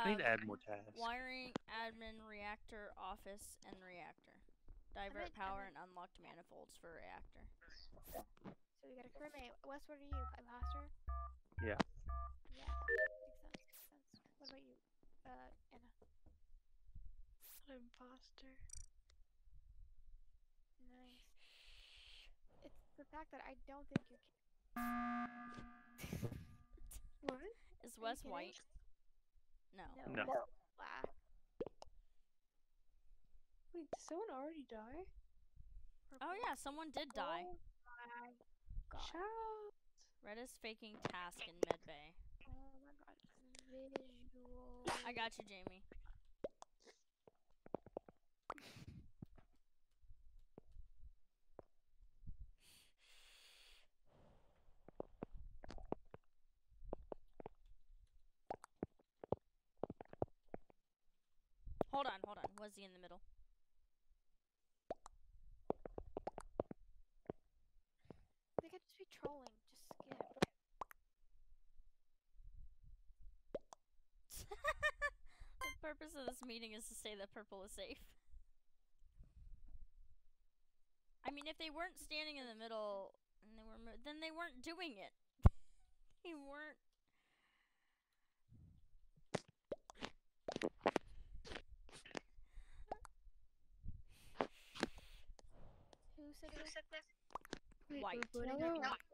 I need to add more tasks. Wiring, admin, reactor, office, and reactor. Divert power and unlocked manifolds for reactor. So we got a crewmate. Wes, what are you? Imposter? Yeah. Yeah. Makes sense. What about you? Anna? Imposter. Nice. It's the fact that I don't think you can. What? Is Wes white? No. No. Black. Wait, did someone already die? Oh yeah, someone did die. Oh my god. Shout. Red is faking task in medbay. Oh my god. Visual. I got you, Jamie. Hold on. Was he in the middle? They could just be trolling. Just skip. The purpose of this meeting is to say that purple is safe. I mean, if they weren't standing in the middle and then they weren't doing it. They weren't. Who said this? Wait, White. we're voting No. on white.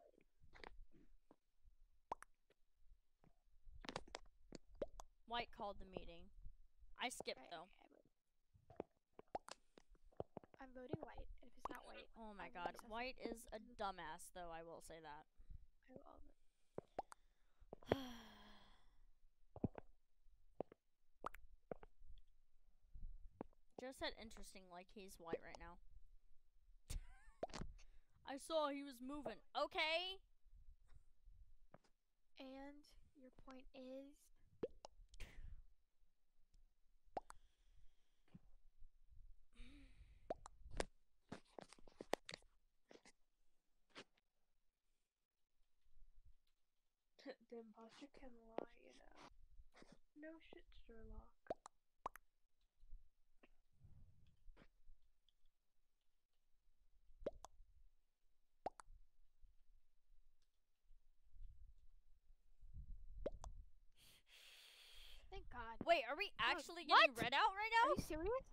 White called the meeting. I skipped Right, though. okay, I'm voting white, and if it's not white, Oh my I'm god, obsessed. White is a dumbass though, I will say that. I will vote. Joe said interesting like he's white right now. I saw he was moving. Okay. And your point is? The imposter can lie, you know. No shit, Sherlock. Thank God. Wait, are we actually what? getting read out right Are now? you serious?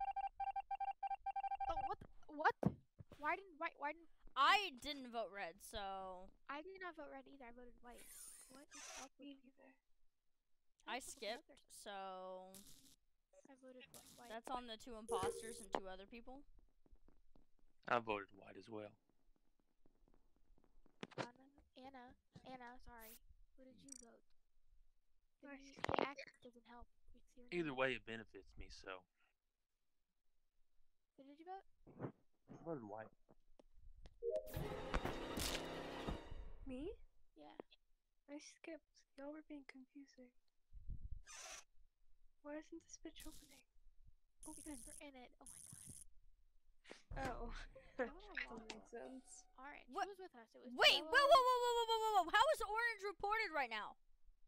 Oh, what? Why didn't I didn't vote red, so I did not vote red either. I voted white. What is up with Me people? neither. I What's up with skipped, others? so I voted white. that's on the 2 imposters and 2 other people. I voted white as well. Anna, sorry. Who did you vote? The I accent doesn't help. It's your Either name. way, it benefits me, so Who did you vote? I voted white. Me? Yeah. I skipped. Y'all were being confusing. Why isn't this bitch opening? Because we're in it. Oh my god. Oh. That That makes sense. Alright, What? who was with us? It was Wait, Jello. whoa. How is Orange reported right now?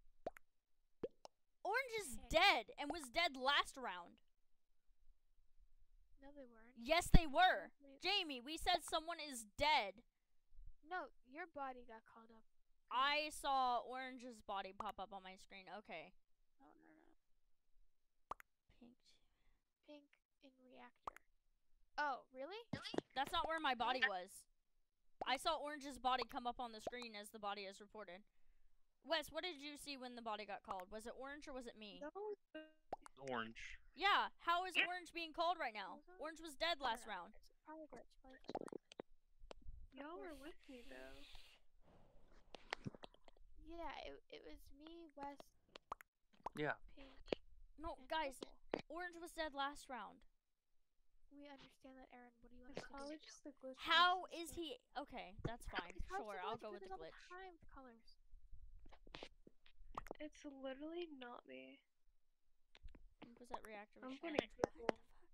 Orange is dead and was dead last round. No, they weren't. Yes, they were. Jamie, we said someone is dead. No, your body got called up. I saw Orange's body pop up on my screen. Okay. No. Pink. Pink in reactor. Oh, really? That's not where my body was. I saw Orange's body come up on the screen as the body is reported. Wes, what did you see when the body got called? Was it Orange or was it me? No. Orange. Yeah, how is Orange being called right now? Orange was dead last round. It's probably glitch. Y'all were with me though. Yeah, it was me, Wes, Yeah. Pink, No, and guys, Purple. Orange was dead last round. We understand that, Aaron. What do you want It's us to do? probably just the glitch. How is he? Okay, that's fine. It's probably Sure, just I'll glitch go with the because all glitch. time with colors. It's literally not me. Pink was at reactor. I'm with gonna Orange. Google.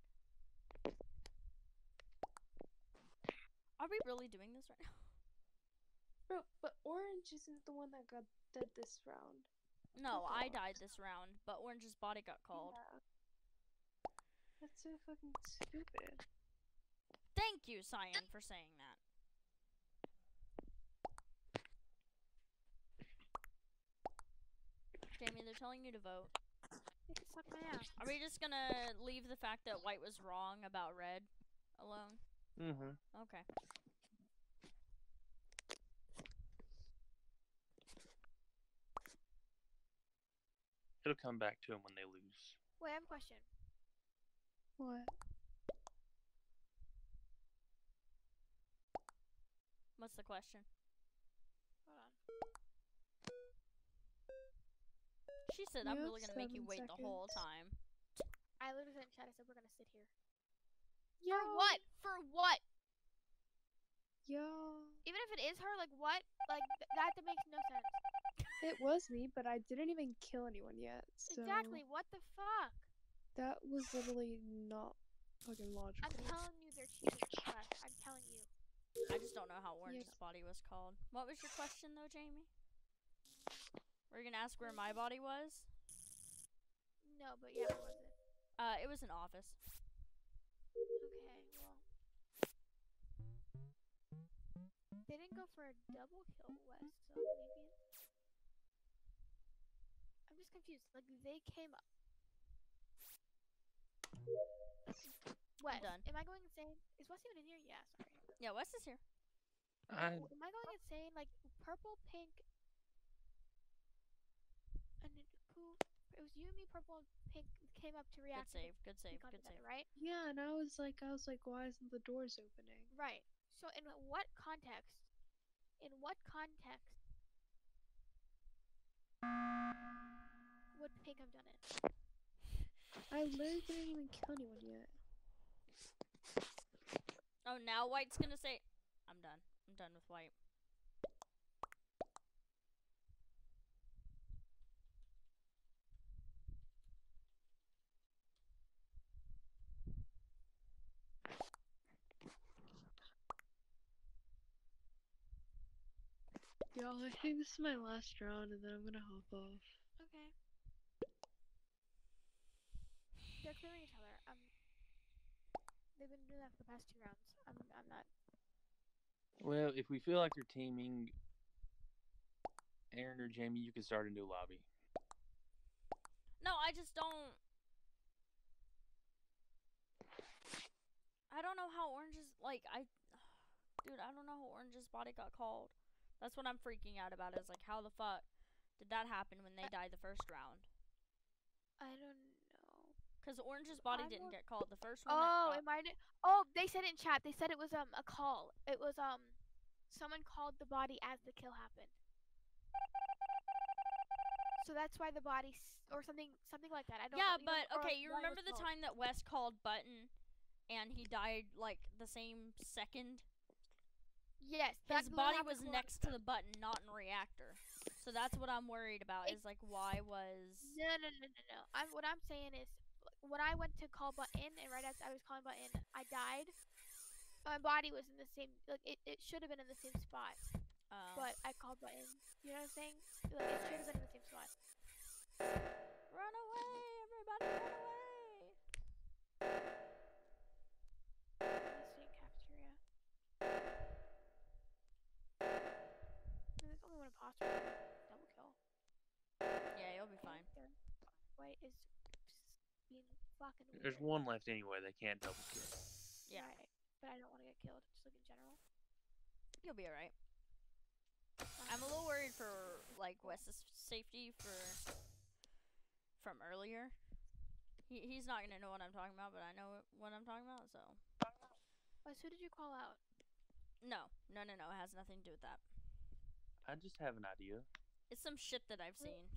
Are we really doing this right now? Bro, but Orange isn't the one that got dead this round. No, I died this round, but Orange's body got called. Yeah. That's so fucking stupid. Thank you, Cyan, for saying that. Jamie, they're telling you to vote. They can suck my ass. Are we just gonna leave the fact that White was wrong about Red alone? Mm-hmm. Okay. It'll come back to him when they lose. Wait, I have a question. What? What's the question? Hold on. She said, You I'm have really gonna make you 7 wait the whole seconds. time. I literally said in chat, I said we're gonna sit here. Yo. For what? For what? Yo. Even if it is her, like what? Like that makes no sense. It was me, but I didn't even kill anyone yet. So Exactly. What the fuck? that was literally not fucking logical. I'm telling you, they're cheating. Wes. I'm telling you. I just don't know how Orange's body was called. What was your question, though, Jamie? Were you gonna ask where my body was? No, but yeah, where was it? It was in office. Okay, well. They didn't go for a double kill, Wes, so maybe. I'm just confused. Like, they came up. Wes, done. am I going insane? Is Wes even in here? Yeah, sorry. Yeah, Wes is here. Am I going insane? Like, purple, pink, and then who? It was you, me, purple, and pink came up to Good react. save, good save, Good good save. right? Yeah, and I was like, why isn't the doors opening? Right. So, in what context? In what context would pink have done it? I literally didn't even kill anyone yet. Oh, now White's gonna say, I'm done. I'm done with White. Y'all, I think this is my last round, and then I'm gonna hop off. Okay. They're clearing each other. They've been doing that for the past 2 rounds. I'm not. Well, if we feel like they're teaming Aaron or Jamie, you can start a new lobby. No, I just don't. I don't know how Orange's dude, I don't know how Orange's body got called. That's what I'm freaking out about. Is like, how the fuck did that happen when they died the first round? I don't know. Because Orange's body I didn't don't- get called the first one. Oh, it might. Oh, they said it in chat. They said it was a call. It was someone called the body as the kill happened. So that's why the body or something like that. I don't. Yeah, know, but or okay, you why it remember was the called. time that Wes called Button, and he died like the same second. Yes, His that body happened was to next to the button, not in reactor. So that's what I'm worried about. Is like, why was? No. What I'm saying is, when I went to call button, and right as I was calling button, I died. My body was in the same. Like it should have been in the same spot, but I called button. You know what I'm saying? Like it should have been in the same spot. Run away, everybody! Run away! Let's see, cafeteria. There's only one imposter. Double kill. Yeah, you'll be fine. White is being fucking weird. There's one left anyway. They can't double kill. Yeah. Right. But I don't want to get killed. Just like in general. You'll be alright. I'm a little worried for like Wes's safety from earlier. He's not gonna know what I'm talking about, but I know what I'm talking about. So. Wes, who did you call out? No. It has nothing to do with that. I just have an idea. It's some shit that I've seen.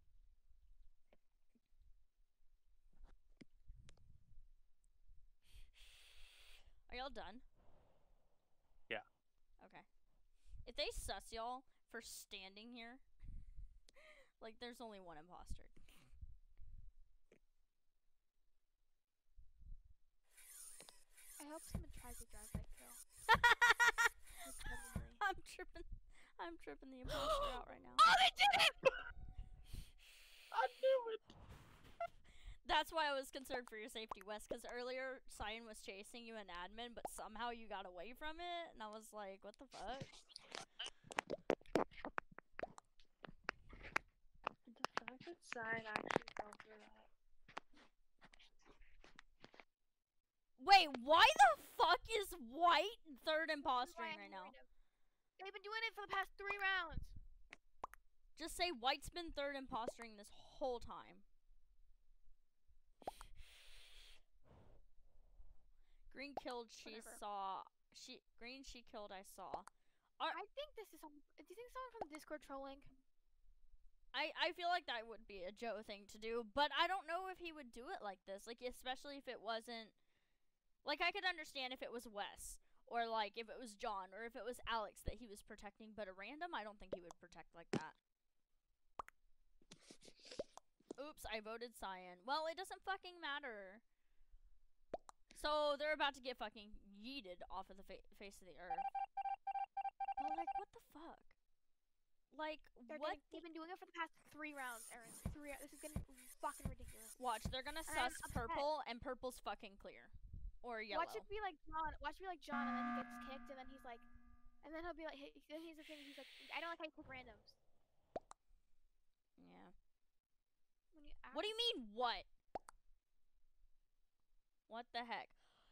Are y'all done? Yeah. Okay. If they sus y'all for standing here, like there's only one imposter. I hope someone tries to drive right kill. I'm tripping the imposter out right now. Oh, they did it! I knew it. That's why I was concerned for your safety, Wes, because earlier Cyan was chasing you in admin, but somehow you got away from it, and I was like, what the fuck? The fact that Cyan actually fell for that. Wait, why the fuck is White third impostering right now? They've been doing it for the past 3 rounds. Just say White's been third impostering this whole time. Green killed, she Whatever. saw. Green she killed, I saw. I think this is someone. Do you think someone from Discord trolling? I feel like that would be a Joe thing to do, but I don't know if he would do it like this. Like, especially if it wasn't. Like, I could understand if it was Wes, or like if it was John, or if it was Alex that he was protecting, but a random, I don't think he would protect like that. Oops, I voted Cyan. Well, it doesn't fucking matter. So they're about to get fucking yeeted off of the face of the earth. But like, what the fuck? Like, what? They've been doing it for the past 3 rounds, Aaron. This is getting fucking ridiculous. Watch, they're gonna And I'm sus upset. purple, and purple's fucking clear. Or yellow. Watch it be like John. Watch it be like John, and then he gets kicked, and then he's like, and then he'll be like, then he's the thing. He's like, I don't like how you pick randoms. Yeah. When you What do you mean, what? What the heck?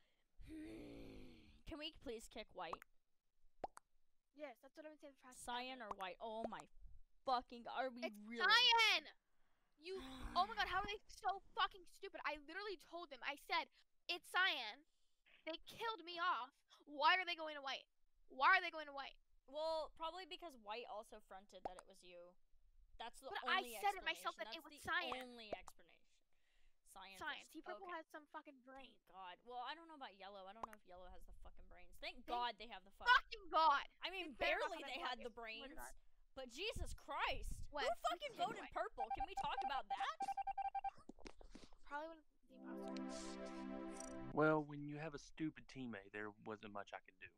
Can we please kick White? Yes, that's what I've been saying for the past. Cyan or White? Oh my fucking god, are we It's really? Cyan! You, oh my god, how are they so fucking stupid? I literally told them, I said, it's Cyan. They killed me off. Why are they going to White? Why are they going to White? Well, probably because White also fronted that it was you. That's the But only I said it myself explanation. that it was That's the Cyan. only explanation. Cyan. Science. See, purple okay. has some fucking brains. God. Well, I don't know about yellow. I don't know if yellow has the fucking brains. Thank Thank God they have the fucking. Fucking God! I mean, They better not barely have they that had brains. the Swear to brains. God. But Jesus Christ! Wes, Who you fucking killed voted White. purple? Can we talk about that? Probably one of the imposters. Well, when you have a stupid teammate, there wasn't much I could do.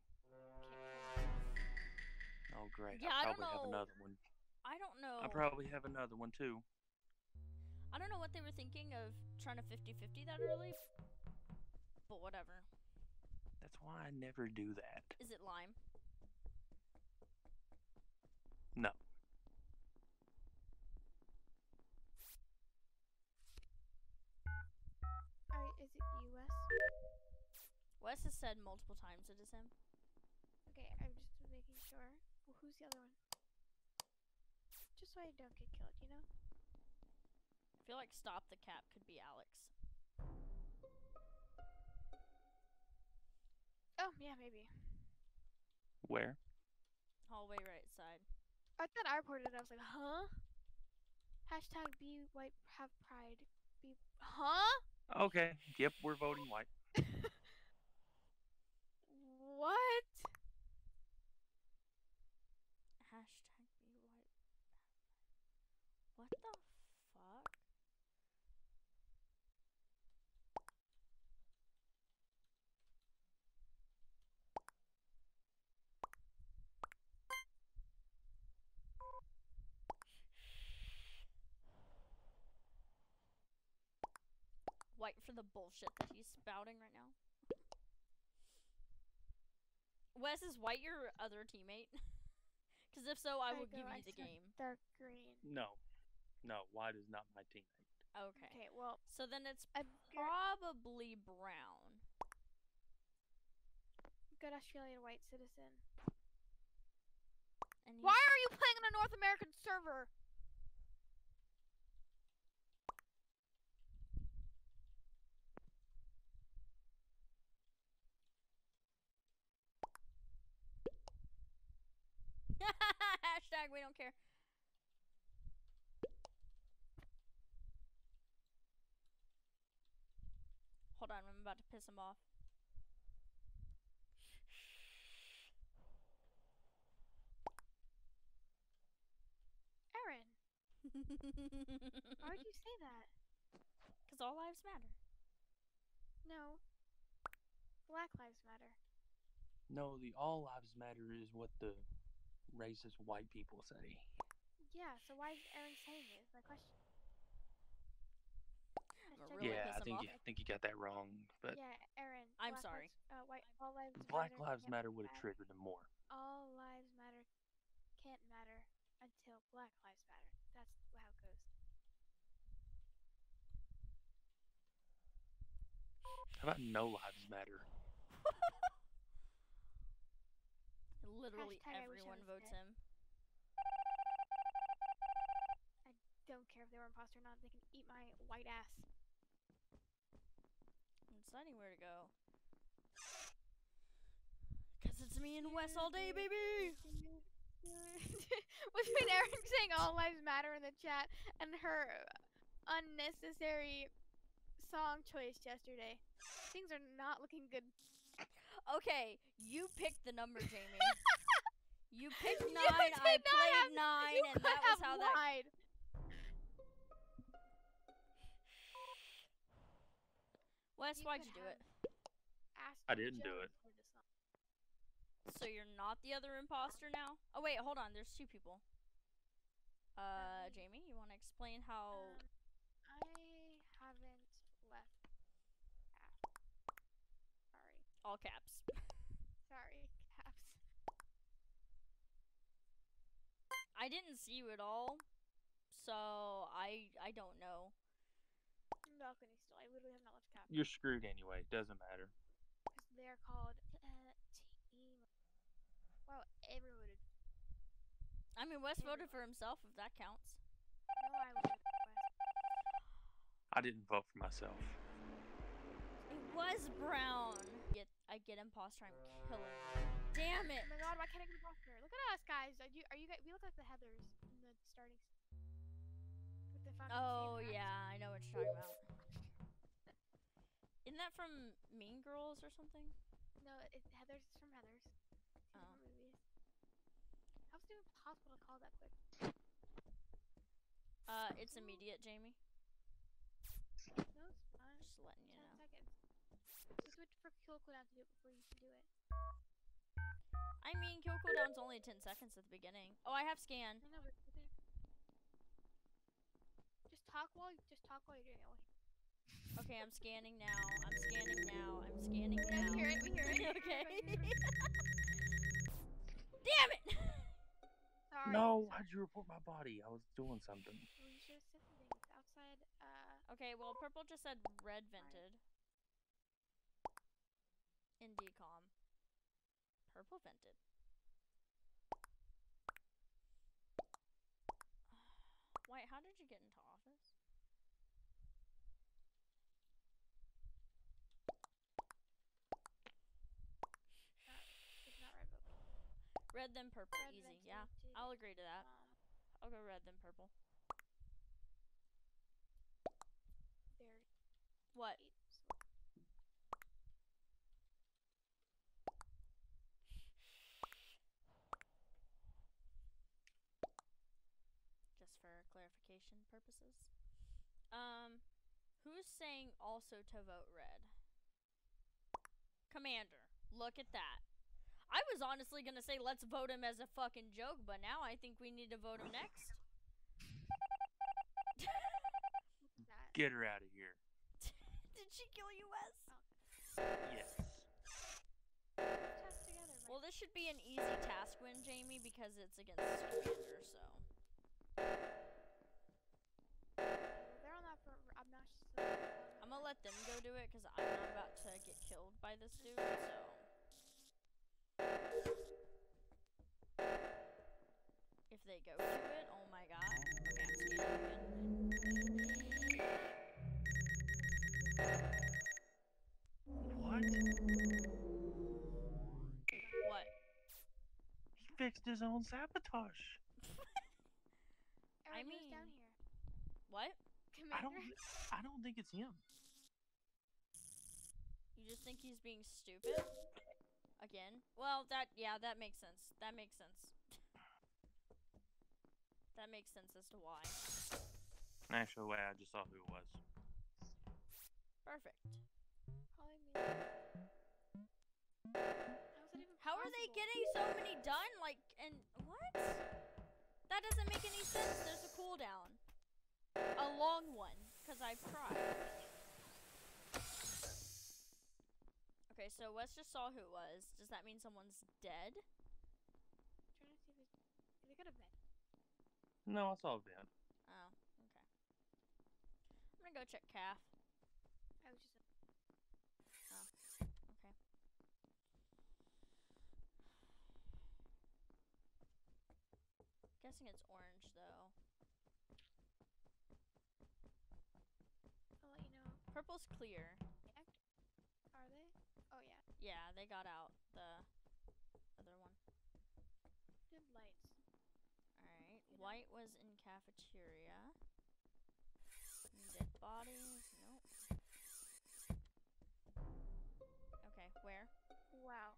Oh, great. Yeah, I I don't probably have know. another one. I don't know. I probably have another one, too. I don't know what they were thinking of trying to 50-50 that early. But whatever. That's why I never do that. Is it lime? No. Alright, is it you, Wes? Wes has said multiple times it is him. Okay, I'm just making sure. Well, who's the other one? Just so I don't get killed, you know? I feel like Stop the Cap could be Alex. Oh, yeah, maybe. Where? Hallway right side. I thought I reported it. I was like, huh? Hashtag be white, have pride. Be, huh? Okay. Yep, we're voting white. What? Hashtag be white. What the fuck? White for the bullshit that he's spouting right now. Wes, is White your other teammate? Because if so, I will give you the game. Dark green. No. No, white is not my teammate. Okay. Okay, well, So then it's Edgar, probably brown. good Australian white citizen. And Why are you playing on a North American server? Hashtag we don't care. Hold on, I'm about to piss him off. Aaron, why would you say that? Because all lives matter. No. Black Lives Matter. No, the all lives matter is what the racist white people say. Yeah, so why is Aaron saying it? Is my question. think you got that wrong. But yeah, Aaron. I'm Black sorry. all lives Black matter. Lives can't Matter would have matter. triggered him more. All lives matter can't matter until Black Lives Matter. That's how it goes. How about no lives matter? Literally Hashtag I wish I everyone was votes dead. him. I don't care if they were imposter or not. They can eat my white ass. I'm deciding where to go. Cause it's me and Wes all day, baby! Between Erin saying all lives matter in the chat and her unnecessary song choice yesterday, things are not looking good. Okay, you picked the number, Jamie. You picked 9, You I did not played have- 9, you and could that was have how that... lied. Wes, You why'd could you do it? Asked I didn't do Joe it. for the song. So you're not the other imposter now? Oh wait, hold on, there's 2 people. Jamie, you want to explain how... I haven't left. Sorry. All caps. Sorry, caps. I didn't see you at all, so I don't know. Balcony still. I literally have not left caps. You're screwed anyway. Doesn't matter. Because they're called team. Wow, everyone voted. I mean, Wes voted for himself, if that counts. No, I voted West. I didn't vote for myself. It was Brown. I get imposter. I'm killing you. Damn it! Oh my god, why can't I get imposter? Look at us, guys. Are you guys? We look like the Heathers in the starting. With the fucking Oh same yeah, I know what you're talking about. Isn't that from Mean Girls or something? No, Heathers is from Heathers. Two Oh. different movies. How's it even possible to call that quick? It's immediate, Jamie. No, it's fine. Just letting you 10 know. seconds. Just wait for kill cooldown to do it before you can do it. I mean, kill cooldown's only 10 seconds at the beginning. Oh, I have scan. I know, but just talk while you're doing it. Okay, I'm scanning now. I'm scanning now. I'm scanning Yeah, now. we hear it. Okay. Damn it! Sorry. No, why'd you report my body? I was doing something. Well, you should have said something. It's outside. Okay, well, purple just said red vented. In decom. Purple vented. Wait, how did you get into office? It's not red, but Red then purple, red easy. vented Yeah, to, I'll agree to that. I'll go red then purple. There. What? Just for clarification purposes. Who's saying also to vote red? Commander, look at that. I was honestly gonna say let's vote him as a fucking joke, but now I think we need to vote him next. Get her out of here. Did she kill you, Wes? Yes. Test together, Well, this should be an easy task win, Jamie, because it's against Commander, so. They're on that for obnoxious. I'm gonna let them go do it, because I'm not about to get killed by this dude, so. If they go do it, oh my god. Okay, I'm scared again. What? What? He fixed his own sabotage. I mean- mean, down here. What? Commander. I don't think it's him. You just think he's being stupid? Again? Well, that makes sense. That makes sense. That makes sense as to why. Actually, wait, I just saw who it was. Perfect. Calling me. How's that even How are they possible? getting so many done? Like, and what? That doesn't make any sense. There's a cooldown. A long one, because I've tried. so Wes just saw who it was. Does that mean someone's dead? Trying to see if they could have been. No, I saw a vent. Oh, okay. I'm gonna go check Calf. I was just. Okay. Guessing it's orange though. I'll let you know. Purple's clear. Are they? Oh yeah. Yeah, they got out. The other one. Dim lights. Alright. White was in cafeteria. Dead bodies. Nope. Okay, where? Wow.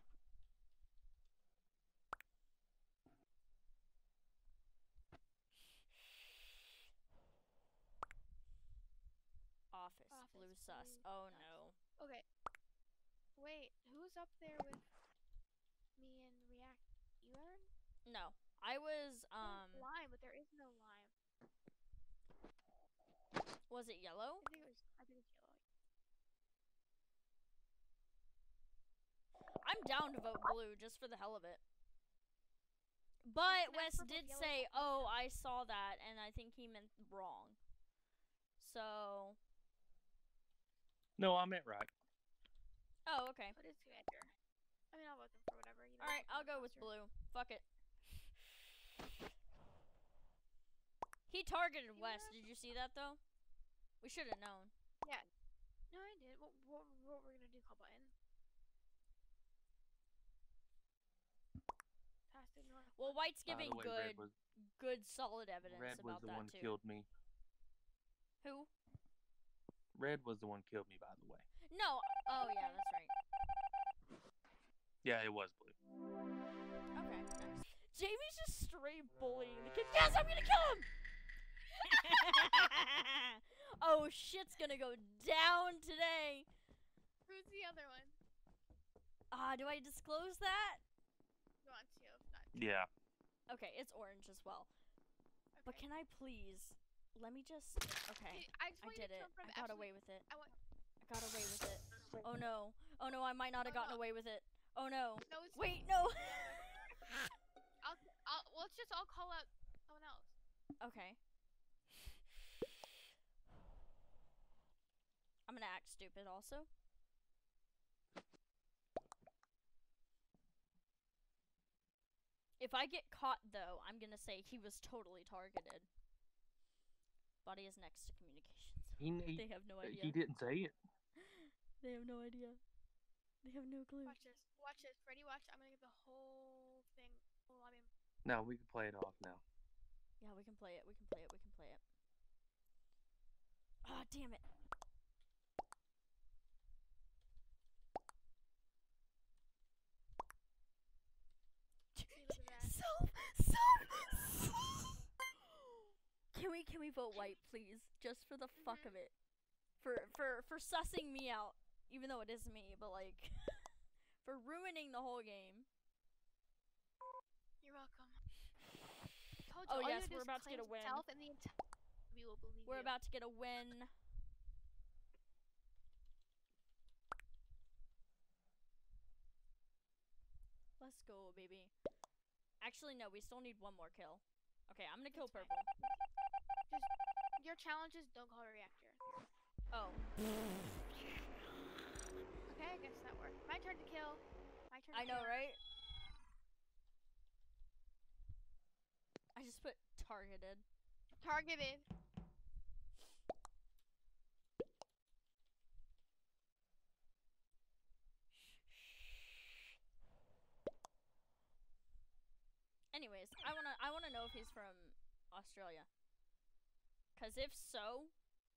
Office. Blue sus. blue Oh sus. no. Okay. Wait, who's up there with me and React? You, Aaron? No. I was, Lime, but there is no lime. was it yellow? I think it's yellow. I'm down to vote blue just for the hell of it. But Wes purple, did yellow, say, purple. oh, I saw that, and I think he meant wrong. So. No, I meant right. Oh, okay. What is commander? I mean, I'll vote them for whatever. You know, Alright, I'll go with imposter. blue. Fuck it. He targeted You Wes. have- Did you see that, though? We should have known. Yeah. No, I did. What we're gonna do? Call button. Task ignore. Well, White's By giving the way, good, solid evidence Red was about the that, one too. killed me. Who? Red was the one killed me, by the way. No. Oh, yeah, that's right. Yeah, it was blue. Okay, nice. Jamie's just straight bullying the kid. Yes, I'm gonna kill him! Oh, shit's gonna go down today. Who's the other one? Do I disclose that? You want to? If not. Yeah. Okay, it's orange as well. But Okay. can I please? Let me just. Okay, I just I want you did to it. kill in front I of got away absolute- with it. I want. I got away with it. Oh no. Oh no, I might not have Oh, gotten no. away with it. Oh no. No, it's Wait, no. let's just all call out someone else. Okay. I'm gonna act stupid also. If I get caught though, I'm gonna say he was totally targeted. Body is next to communications. They have no idea. He didn't say it. They have no idea. They have no clue. Watch this. Watch this. Ready? Watch. I'm gonna get the whole thing. Oh, I mean. No, we can play it off now. Yeah, we can play it. We can play it. We can play it. Ah, damn it. See, look at that. Can we vote white, please? Just for the fuck of it. For sussing me out. Even though it is me, but like for ruining the whole game. You're welcome. Told you, Oh all you yes, gotta do we're is about to get a claim win. self and the entire we will believe We're you. about to get a win. Let's go, baby. Actually, no, we still need one more kill. Okay, I'm gonna kill That's fine. purple. Just your challenge is don't call a reactor. Oh. Okay, I guess that worked. My turn to kill. My turn. I to know, kill. right? I just put targeted. Targeted. Anyways, I wanna know if he's from Australia. Cause if so,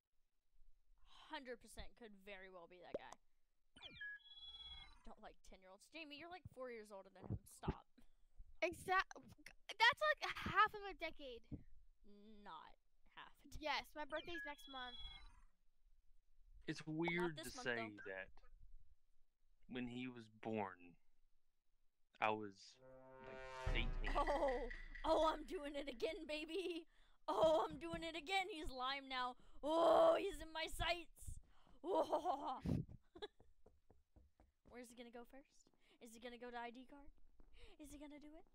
100% could very well be that guy. Don't like 10-year-olds. Jamie, you're like 4 years older than him. Stop. That's like half of a decade. Not half. Yes, my birthday's next month. It's weird to this month, say though. that when he was born, I was like 18. Oh, I'm doing it again, baby. Oh, I'm doing it again. He's lime now. Oh, he's in my sights. Oh. Where's he gonna go first? Is he gonna go to ID card? Is he gonna do it?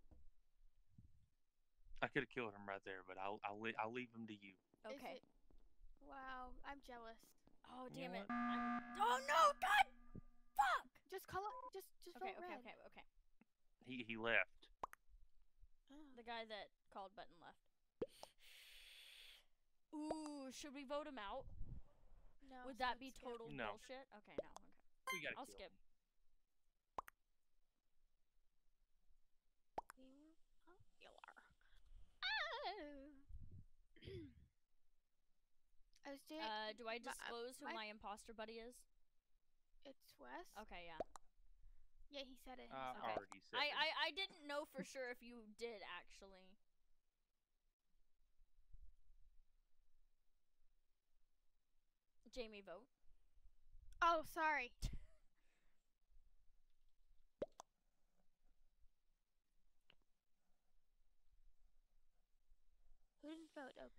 I could have killed him right there, but I'll leave him to you. Okay. Wow, I'm jealous. Oh You damn know it! Oh no! God! Fuck! Just call it. Just Okay, vote red. okay. He left. Oh. The guy that called button left. Ooh, should we vote him out? No. Would so that be let's skip. total No. bullshit? Okay, no. Okay. We gotta I'll kill skip. him. Popular. I was doing. Do I disclose who my- my imposter buddy is? It's Wes. Okay, yeah. Yeah, he said it. I himself. Okay. already said it. I didn't know for sure if you did actually. Jamie, vote. Oh, sorry. Who didn't vote? Oh,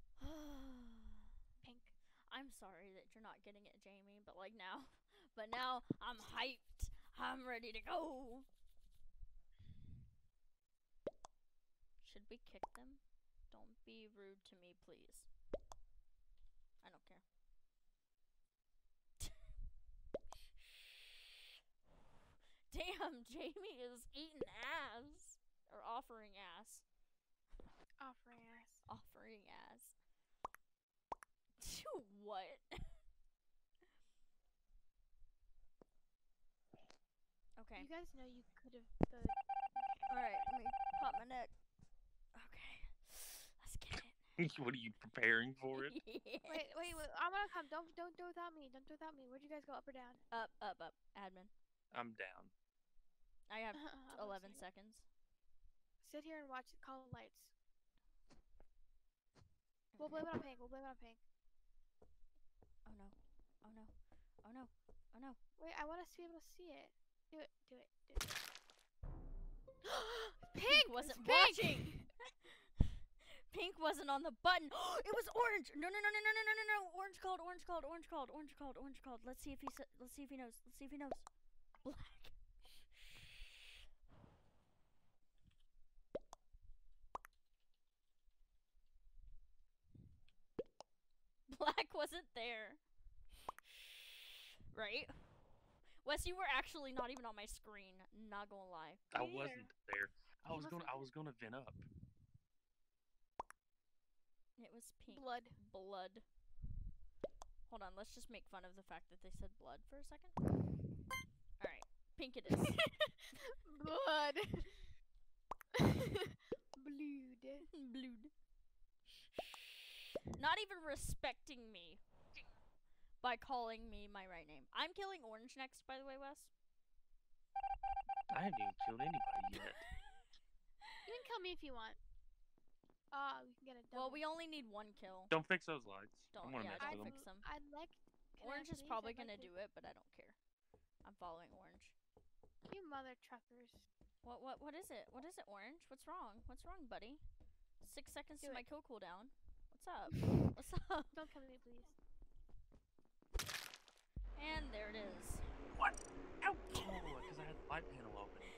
pink. I'm sorry that you're not getting it, Jamie, but like now, I'm hyped. I'm ready to go. Should we kick them? Don't be rude to me, please. I don't care. Damn, Jamie is eating ass. Or offering ass. Offering ass. Offering ass. What? Okay. You guys know you could have voted. Alright, let me pop my neck. Okay. Let's get it. What are you preparing for it? Yes. Wait. I'm gonna come. Don't do it without me. Don't do it without me. Where'd you guys go? Up or down? Up. Admin. I'm down. I have I'll 11 sit here. seconds. Sit here and watch. Call the lights. We'll blame it on pink. Oh no. Wait, I want us to be able to see it. Do it. Pink wasn't Pink! watching. Pink wasn't on the button. It was orange. No. Orange called. Let's see if he knows. Black. Black wasn't there. Right? Wes, you were actually not even on my screen. Not gonna lie. I Me wasn't there. I was wasn't- gonna vent up. It was pink. Blood. Blood. Hold on, let's just make fun of the fact that they said blood for a second. Alright, pink it is. Blood. Blood. Blood. Not even respecting me by calling me my right name. I'm killing orange next, by the way, Wes. I haven't even killed anybody yet. You can kill me if you want. We can get a double. Well, we only need one kill. Don't fix those lights. Don't I'm gonna yeah, mess don't with fix them. I'd like. Can I Orange is please? probably I'd like gonna to- do it, but I don't care. I'm following orange. You mother truckers. What is it? What is it, orange? What's wrong? What's wrong, buddy? 6 seconds Do to it. my kill cooldown. What's up? What's up? Don't come to me, please. And there it is. What? Ow! Oh, because I had the light panel open.